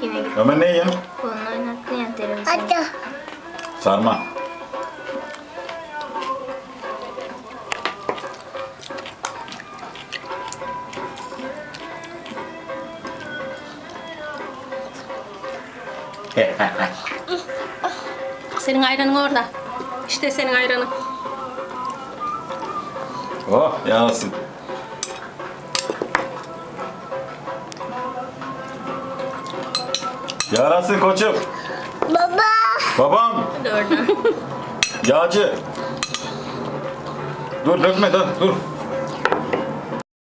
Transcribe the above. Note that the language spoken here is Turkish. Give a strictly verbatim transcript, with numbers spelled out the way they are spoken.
Yine git. Ömer ne yiyorsun? Bunu oynattın ya televizyon. Hadi. Sarma. Senin ayranın orada. İşte senin ayranın. Oh yarasın. Yarasın koçum. Baba. Babam. Hadi oradan. Yağcı. Dur dökme dur dur.